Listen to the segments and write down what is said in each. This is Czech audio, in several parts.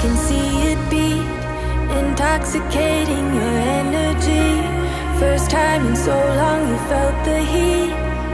can see it beat, intoxicating your energy. First time in so long you felt the heat,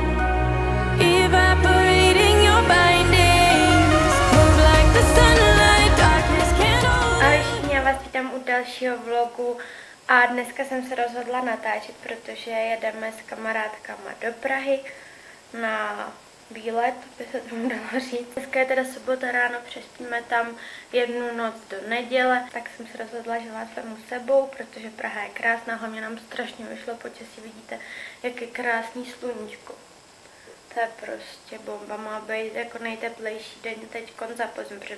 evaporating your bindings. Move like the sunlight, darkness can't hold. Ahoj všichni, já vás vítám u dalšího vlogu a dneska jsem se rozhodla natáčet, protože jedeme s kamarádkama do Prahy na výlet, by se tomu dalo říct. Dneska je teda sobota ráno, přespíme tam jednu noc do neděle, tak jsem se rozhodla, že vás vemu s sebou, protože Praha je krásná, hlavně nám strašně vyšlo počasí, vidíte, jak je krásný sluníčko. To je prostě bomba, má být jako nejteplejší den teď za podzim, protože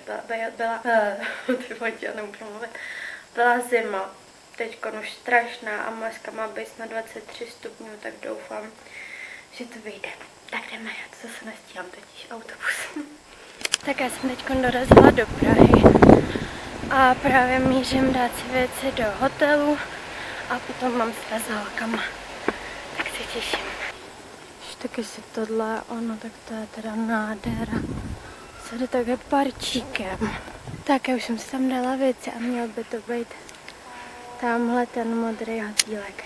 byla zima, teď už strašná a dneska má být na 23 stupňů, tak doufám, že to vyjde. Tak jdeme, já to zase nestíhám totiž autobusem. Tak já jsem teď dorazila do Prahy a právě mířím dát si věci do hotelu a potom mám s vezálkama. Tak se těším. Tak jestli tohle je ono, tak to je teda nádhera. Se jde takhle parčíkem. Tak já už jsem si tam dala věci a měl by to být tamhle ten modrý hotýlek.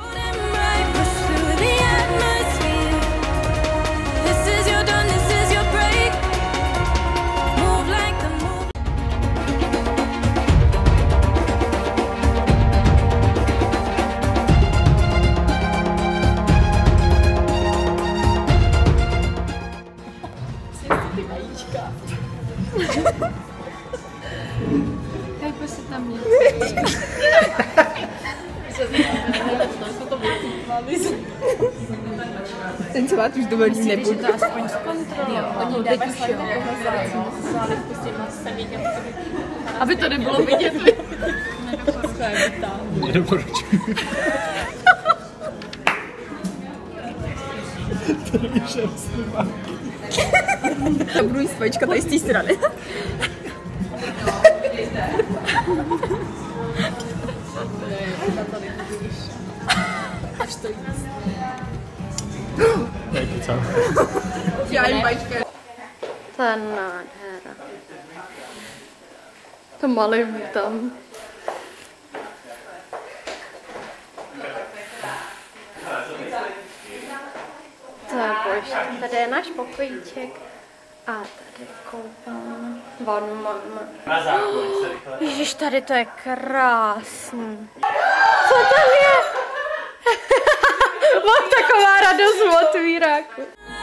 Jako si tam něco. Ten co už dovolím nebudu. Myslíš, že to aspoň zkontrolovat? Oni teď už jo. Aby to nebylo vidět. Nedoporučuji. To je šťastný. Já budu jíst vajíčka tady z té strany. Až to jíst. Já jim vajíčka. To je nádhera. To malým tam. To je boží. Tady je náš pokojíček. A tady koupám. Vanu máme. Ježiš, tady to je krásný. Co tam je? Mám taková radost z otvíráku.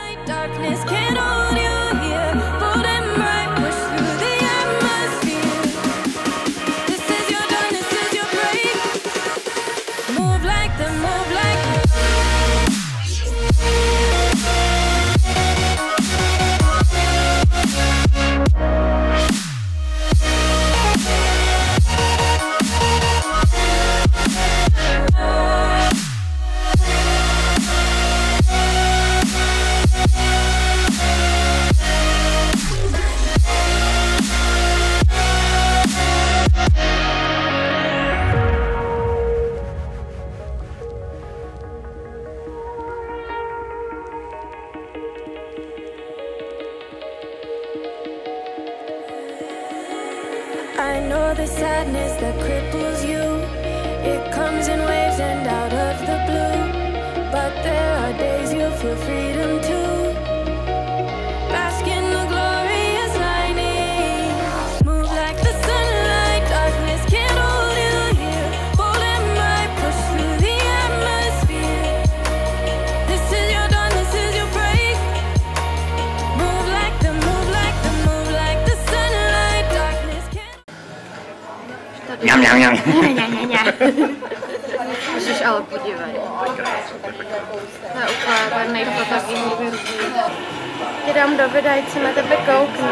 I know the sadness that cripples you. It comes in waves and out of the blue. But there are days you feel freedom too. Bask in the glorious lightning. Move like the sunlight, darkness can't hold you here. Bold and bright, push through the atmosphere. This is your dawn, this is your break. Move like the, move like the, move like the sunlight, darkness can't. Můžeš ale podívat. To je úplně nejfotogenní věcí. Ti dám do videa, ať se na tebe kouknu.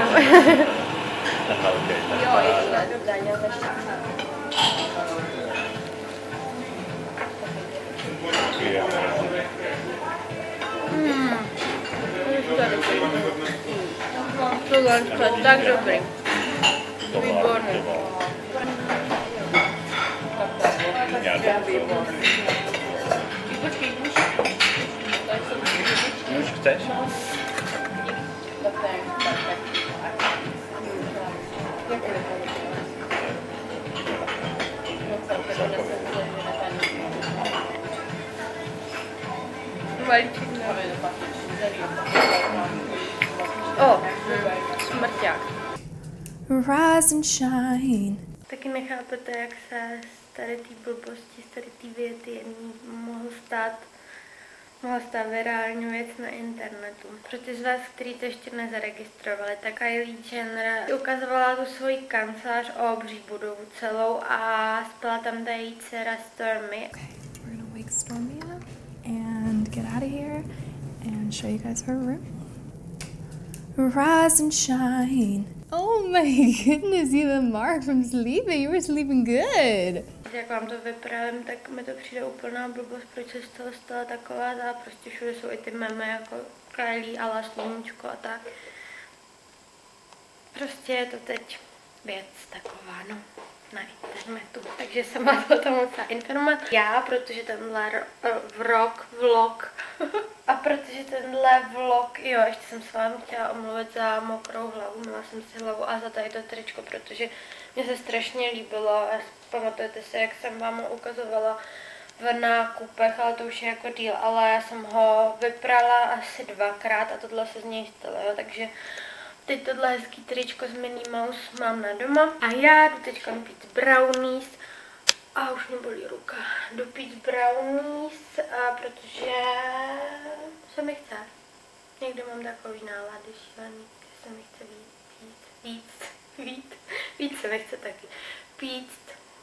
Tohle je tak dobrý. Výborný. Už chceš? balíček. O, smrťák. Rise and shine. Taky nechápete, jak se z tady té blbosti, z tady té věty jedný mohla stát virální věc na internetu. Pro ty z vás, kteří to ještě nezaregistrovali, tak Kylie Jenner ukazovala tu svoji kancelář o obří budovu celou a spala tam ta její dcera Stormy. Okay, we're gonna wake Stormy up and get out of here and show you guys her room. Rise and shine. Oh my goodness, you and Mark from sleeping. You were sleeping good. Jak vám to vyprávím, tak mi to přijde úplná blbost, proč se z toho stala taková ta, prostě všude jsou i ty memy jako Kylie a sluníčko a tak. Prostě je to teď věc taková, no, na internetu, takže jsem vás o tom musela informovat. Já, protože tenhle vlog a protože tenhle vlog, jo, ještě jsem se vám chtěla omluvit za mokrou hlavu, měla jsem si hlavu a za tady to tričko, protože mně se strašně líbilo. Pamatujete si, jak jsem vám ho ukazovala v nákupech, ale to už je jako díl, ale já jsem ho vyprala asi 2krát a tohle se z něj stalo, jo, takže teď tohle hezký tričko z Minnie Mouse mám na doma a já jdu teďka pít brownies a už mě bolí ruka. Jdu pít brownies, protože se mi chce. Někdy mám takový nálady šílený, že se mi chce víc se mi chce taky pít.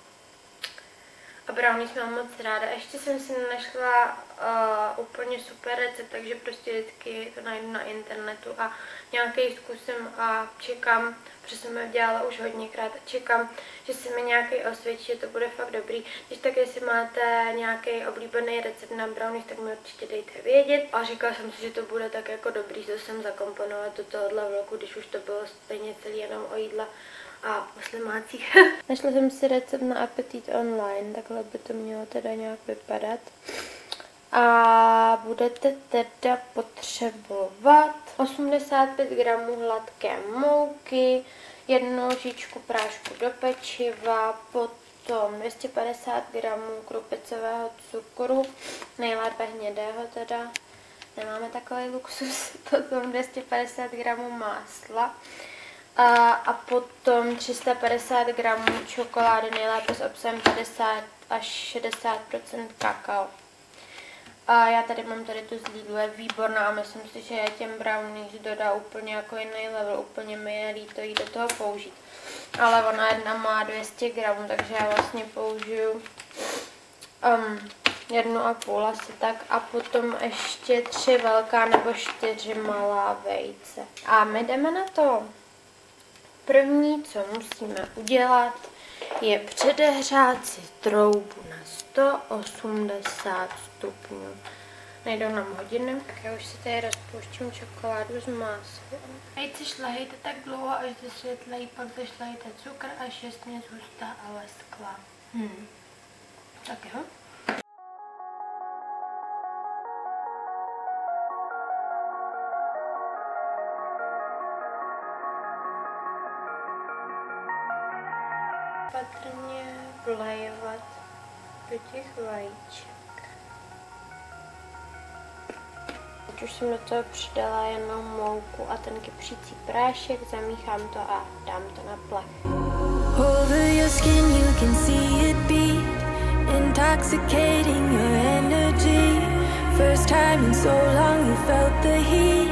A brownies mám moc ráda. Ještě jsem si našla úplně super recept, takže prostě vždycky to najdu na internetu a nějaký zkusím a čekám, protože jsem ho dělala už hodněkrát a čekám, že se mi nějaký osvědčí, že to bude fakt dobrý. Když tak, jestli máte nějaký oblíbený recept na brownies, tak mi určitě dejte vědět. A říkala jsem si, že to bude tak jako dobrý, že jsem zakomponovat do tohohle vlogu, když už to bylo stejně celý jenom o jídle a muslimácích. Našla jsem si recept na Appetit online, takhle by to mělo teda nějak vypadat. A budete teda potřebovat 85 gramů hladké mouky, 1 lžičku prášku do pečiva, potom 250 gramů krupicového cukru, nejlépe hnědého teda, nemáme takový luxus, potom 250 gramů másla, a potom 350 gramů čokolády, nejlépe s obsahem 50 až 60% kakao. A já tady mám tady tu z Lidlu, je výborná a myslím si, že těm brownies dodá úplně jako jiný level, úplně mi je líto jí do toho použít. Ale ona jedna má 200 gramů, takže já vlastně použiju 1,5 asi tak a potom ještě 3 velká nebo 4 malá vejce. A my jdeme na to. První, co musíme udělat, je předehřát si troubu na 180 stupňů. Nejdou nám hodiny. Tak já už si tady rozpouštím čokoládu z máslem. Vejce šlehejte tak dlouho, až zesvětlejí, pak zašlehejte cukr, až je směs hustá a lesklá. Tak jo. Patrně vlévat do těch vajíček. Teď už jsem do toho přidala jenom mouku a ten kypřící prášek, zamíchám to a dám to na plech. Over your skin you can see it beat, intoxicating your energy. First time in so long you felt the heat,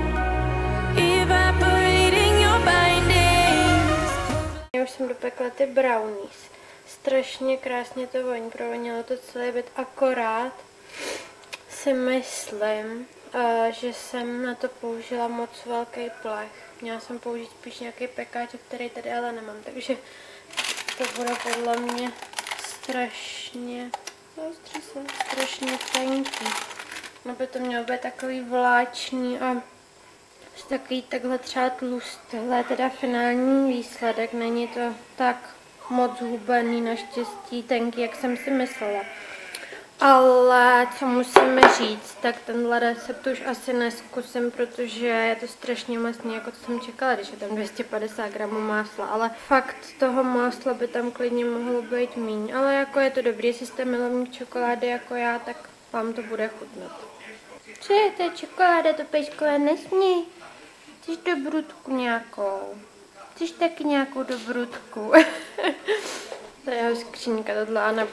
evaporating your bindings. Já už jsem dopekla ty brownies. Strašně krásně to voní, provonilo to celý byt, akorát si myslím, že jsem na to použila moc velký plech. Měla jsem použít spíš nějaký pekáč, který tady ale nemám, takže to bude podle mě strašně tenký. Aby to mělo být takový vláčný a takový takhle třeba tlustý. Tohle je teda finální výsledek, není to tak moc hubený, naštěstí tenký, jak jsem si myslela. Ale co musíme říct, tak tenhle recept už asi neskusím, protože je to strašně masný, jako co jsem čekala, když je tam 250 gramů másla, ale fakt toho másla by tam klidně mohlo být míň, ale jako je to dobrý, jestli jste milovník čokolády jako já, tak vám to bude chutnat. To je čokoláda, to pejskové nesmí. Chceš dobrutku nějakou? Chceš taky nějakou dobrutku? To je jeho skřínka, tohle a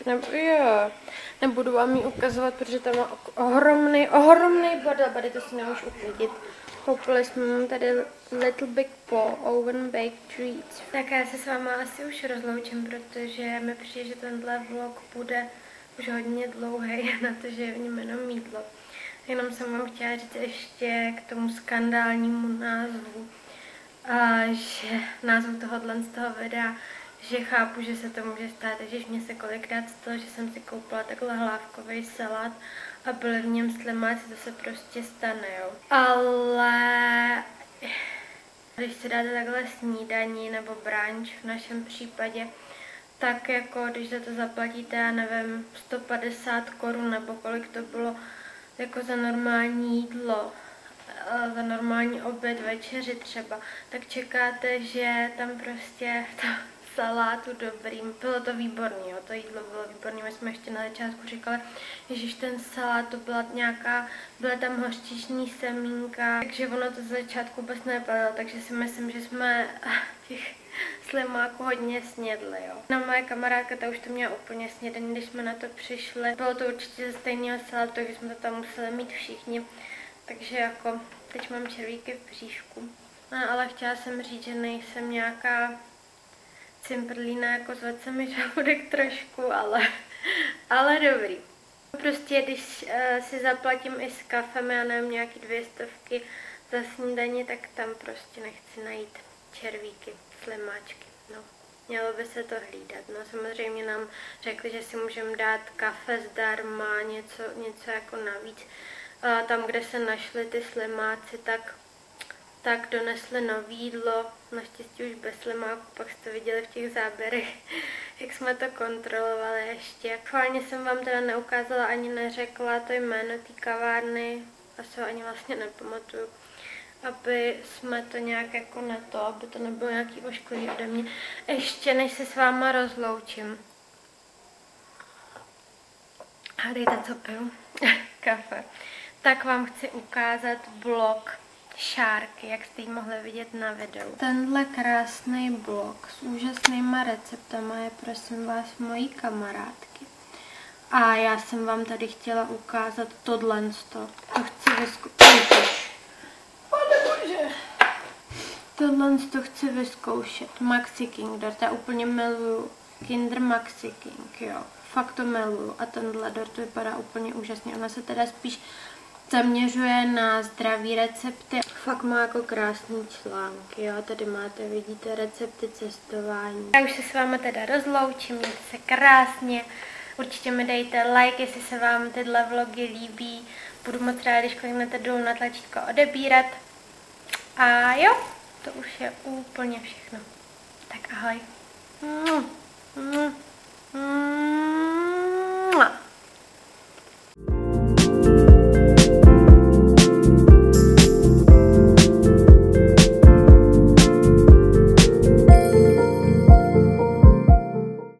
nebudu vám ji ukazovat, protože tam má ohromný bordel, to si nemůžu uklidit. Koupili jsme tady Little Big Paw Oven Baked Treats. Tak já se s váma asi už rozloučím, protože mi přijde, že tenhle vlog bude už hodně dlouhý na to, že je v něm jenom jídlo. Jenom jsem vám chtěla říct ještě k tomu skandálnímu názvu, že názvu z toho videa, že chápu, že se to může stát, takže mě se kolikrát stalo, že jsem si koupila takhle hlávkový salát a byly v něm slimáci, to se prostě stane, jo. Ale když si dáte takhle snídaní nebo brunch v našem případě, tak jako když za to zaplatíte, já nevím, 150 korun nebo kolik to bylo, jako za normální jídlo, za normální oběd, večeři třeba, tak čekáte, že tam prostě to salátu dobrý, bylo to výborný, jo, to jídlo bylo výborný, my jsme ještě na začátku říkali, ježiš, ten salát, to byla byla tam hořčišní semínka, takže ono to z začátku vůbec nepadalo, takže si myslím, že jsme těch slimáků hodně snědli, jo. No, moje kamarádka, ta už to měla úplně snědaný, když jsme na to přišli, bylo to určitě ze stejného salátu, takže jsme to tam museli mít všichni, takže jako teď mám červíky v bříšku. No, ale chtěla jsem říct, že nejsem nějaká cimprlína, jako zvat se mi žaludek trošku, ale dobrý. Prostě když si zaplatím i s kafem, já nevím, nějaký 200 za snídaní, tak tam prostě nechci najít červíky, slimáčky, no. Mělo by se to hlídat, no samozřejmě nám řekli, že si můžeme dát kafe zdarma, něco jako navíc. Tam, kde se našli ty slimáci, tak donesli nový jídlo, naštěstí už bez slimáků, pak jste viděli v těch záběrech, jak jsme to kontrolovali ještě. Chválně jsem vám teda neukázala ani neřekla to jméno té kavárny, a se ho ani vlastně nepamatuju, aby jsme to nějak jako aby to nebylo nějaký ošklivý ode mě. Ještě než se s váma rozloučím. Hádejte, co piju? Kafe. Tak vám chci ukázat blog Šárky, jak jste ji mohli vidět na videu. Tenhle krásný blog s úžasnýma receptama je, prosím vás, mojí kamarádky. A já jsem vám tady chtěla ukázat tohle. To chci vyzkoušet. Tohle to chci vyzkoušet. Maxi King dort, já úplně miluju Kinder Maxi King, jo. Fakt to miluju. A tenhle dort vypadá úplně úžasně. Ona se teda spíš zaměřuje na zdraví recepty. Fakt má jako krásný články, jo. Tady máte, vidíte, recepty cestování. Já už se s vámi teda rozloučím, mějte se krásně. Určitě mi dejte like, jestli se vám tyhle vlogy líbí. Budu moc ráda, když kliknete dolů na tlačítko odebírat. A jo, to už je úplně všechno. Tak ahoj.